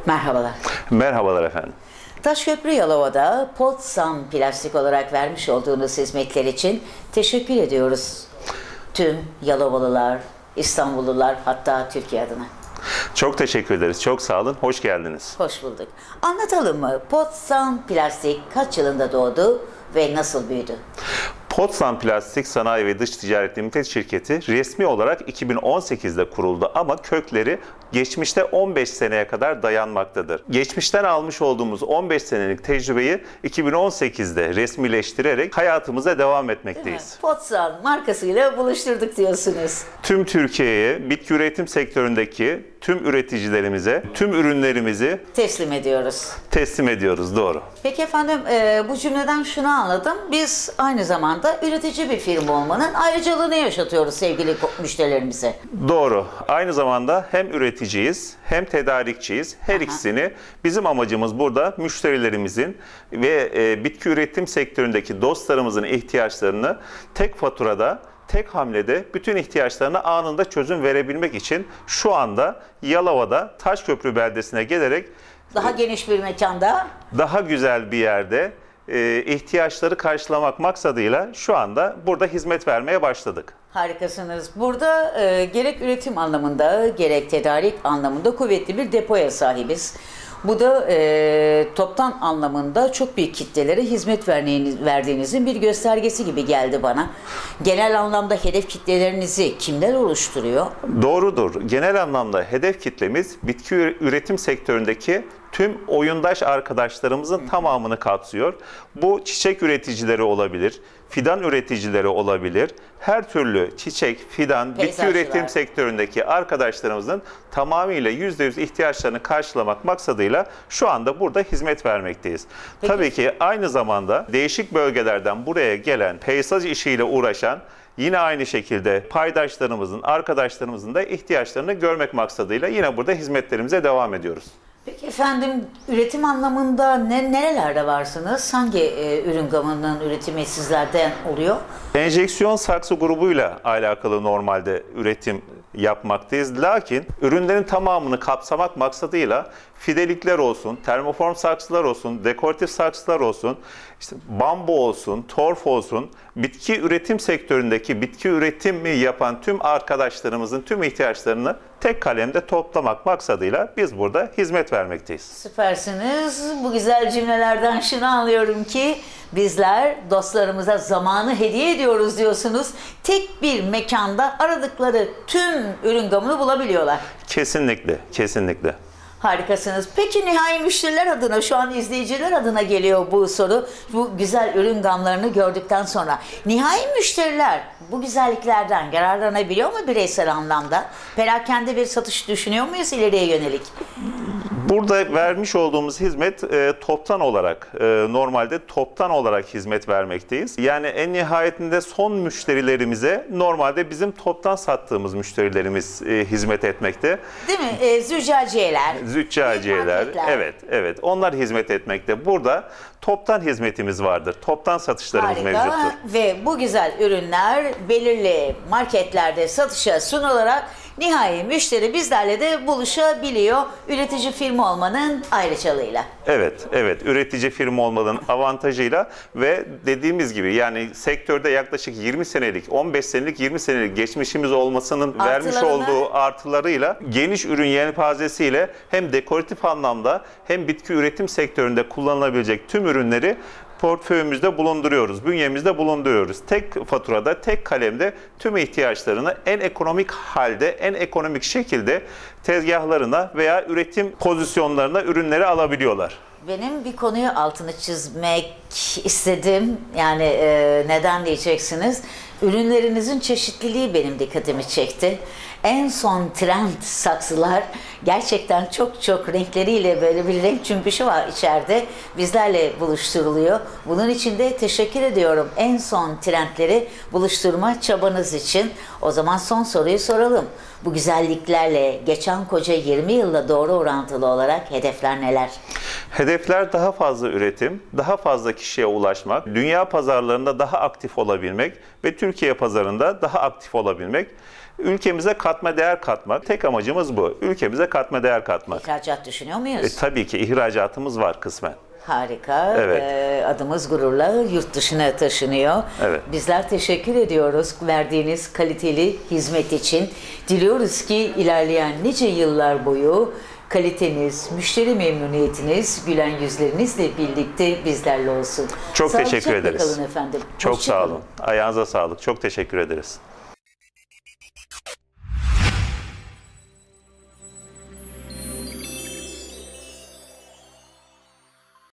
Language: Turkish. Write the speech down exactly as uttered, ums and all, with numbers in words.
Merhabalar. Merhabalar efendim. Taşköprü Yalova'da Potsdam Plastik olarak vermiş olduğunuz hizmetler için teşekkür ediyoruz. Tüm Yalovalılar, İstanbullular, hatta Türkiye adına. Çok teşekkür ederiz. Çok sağ olun. Hoş geldiniz. Hoş bulduk. Anlatalım mı? Potsdam Plastik kaç yılında doğdu ve nasıl büyüdü? Potsdam Plastik Sanayi ve Dış Ticaret Limited şirketi resmi olarak iki bin on sekizde kuruldu ama kökleri geçmişte on beş seneye kadar dayanmaktadır. Geçmişten almış olduğumuz on beş senelik tecrübeyi iki bin on sekizde resmileştirerek hayatımıza devam etmekteyiz. Potsdam markasıyla buluşturduk diyorsunuz. Tüm Türkiye'ye bitki üretim sektöründeki tüm üreticilerimize tüm ürünlerimizi teslim ediyoruz. Teslim ediyoruz, doğru. Peki efendim, e, bu cümleden şunu anladım. Biz aynı zamanda üretici bir firma olmanın ayrıcalığını yaşatıyoruz sevgili müşterilerimize. Doğru. Aynı zamanda hem üreticiyiz hem tedarikçiyiz. Her Aha. ikisini bizim amacımız burada müşterilerimizin ve e, bitki üretim sektöründeki dostlarımızın ihtiyaçlarını tek faturada, tek hamlede bütün ihtiyaçlarına anında çözüm verebilmek için şu anda Yalova'da Taşköprü beldesine gelerek daha geniş bir mekanda, daha güzel bir yerde e, ihtiyaçları karşılamak maksadıyla şu anda burada hizmet vermeye başladık. Harikasınız. Burada e, gerek üretim anlamında gerek tedarik anlamında kuvvetli bir depoya sahibiz. Bu da e, toptan anlamında çok büyük kitlelere hizmet verdiğinizin bir göstergesi gibi geldi bana. Genel anlamda hedef kitlelerinizi kimler oluşturuyor? Doğrudur. Genel anlamda hedef kitlemiz bitki üretim sektöründeki tüm oyundaş arkadaşlarımızın tamamını kapsıyor. Bu çiçek üreticileri olabilir, fidan üreticileri olabilir. Her türlü çiçek, fidan, bitki üretim sektöründeki arkadaşlarımızın tamamıyla yüzde yüz ihtiyaçlarını karşılamak maksadıyla şu anda burada hizmet vermekteyiz. Peki. Tabii ki aynı zamanda değişik bölgelerden buraya gelen, peyzaj işiyle uğraşan, yine aynı şekilde paydaşlarımızın, arkadaşlarımızın da ihtiyaçlarını görmek maksadıyla yine burada hizmetlerimize devam ediyoruz. Peki efendim, üretim anlamında ne, nerelerde varsınız? Hangi e, ürün gamının üretimi sizlerden oluyor? Enjeksiyon saksı grubuyla alakalı normalde üretim yapmaktayız. Lakin ürünlerin tamamını kapsamak maksadıyla fidelikler olsun, termoform saksılar olsun, dekoratif saksılar olsun, işte bambu olsun, torf olsun, bitki üretim sektöründeki bitki üretimi yapan tüm arkadaşlarımızın tüm ihtiyaçlarını tek kalemde toplamak maksadıyla biz burada hizmet vermekteyiz. Süpersiniz. Bu güzel cümlelerden şunu anlıyorum ki bizler dostlarımıza zamanı hediye ediyoruz diyorsunuz. Tek bir mekanda aradıkları tüm ürün gamını bulabiliyorlar. Kesinlikle, kesinlikle. Harikasınız. Peki nihai müşteriler adına, şu an izleyiciler adına geliyor bu soru. Bu güzel ürün gamlarını gördükten sonra nihai müşteriler bu güzelliklerden yararlanabiliyor mu bireysel anlamda? Perakende bir satış düşünüyor muyuz ileriye yönelik? Burada vermiş olduğumuz hizmet e, toptan olarak, e, normalde toptan olarak hizmet vermekteyiz. Yani en nihayetinde son müşterilerimize normalde bizim toptan sattığımız müşterilerimiz e, hizmet etmekte. Değil mi? E, züccaciyeler. Züccaciyeler, evet, evet. Onlar hizmet etmekte. Burada toptan hizmetimiz vardır. Toptan satışlarımız Harika. mevcuttur. Ve bu güzel ürünler belirli marketlerde satışa sunularak nihai müşteri bizlerle de buluşabiliyor. Üretici firma olmanın ayrıcalığıyla. Evet, evet. Üretici firma olmanın avantajıyla ve dediğimiz gibi yani sektörde yaklaşık yirmi senelik, on beş senelik, yirmi senelik geçmişimiz olmasının vermiş olduğu artılarıyla geniş ürün yelpazesiyle hem dekoratif anlamda hem bitki üretim sektöründe kullanılabilecek tüm ürünleri portföyümüzde bulunduruyoruz, bünyemizde bulunduruyoruz. Tek faturada, tek kalemde tüm ihtiyaçlarını en ekonomik halde, en ekonomik şekilde tezgahlarına veya üretim pozisyonlarına ürünleri alabiliyorlar. Benim bir konuyu altını çizmek istedim. Yani e, neden diyeceksiniz? Ürünlerinizin çeşitliliği benim dikkatimi çekti. En son trend saksılar gerçekten çok çok renkleriyle böyle bir renk cümbüşü var içeride. Bizlerle buluşturuluyor. Bunun için de teşekkür ediyorum. En son trendleri buluşturma çabanız için. O zaman son soruyu soralım. Bu güzelliklerle geçen koca yirmi yılla doğru orantılı olarak hedefler neler? Hedefler daha fazla üretim, daha fazla kişiye ulaşmak, dünya pazarlarında daha aktif olabilmek ve Türkiye pazarında daha aktif olabilmek. Ülkemize katma değer katmak. Tek amacımız bu. Ülkemize katma değer katmak. İhracat düşünüyor muyuz? E, tabii ki ihracatımız var kısmen. Harika. Evet. Ee, adımız gururla yurt dışına taşınıyor. Evet. Bizler teşekkür ediyoruz verdiğiniz kaliteli hizmet için. Diliyoruz ki ilerleyen nice yıllar boyu kaliteniz, müşteri memnuniyetiniz, gülen yüzlerinizle birlikte bizlerle olsun. Çok teşekkür Sağlıcakla ederiz. kalın efendim. Çok Hoşça sağ kalın. olun. Ayağınıza sağlık. Çok teşekkür ederiz.